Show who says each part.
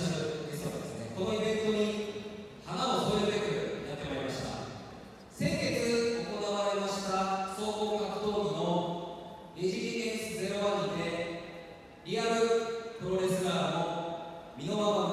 Speaker 1: シャルゲストがですね、このイベントに花を添えるべくやってまいりました。先月行われました総合格闘技のレジリエンス01にてリアルプロレスラーの箕輪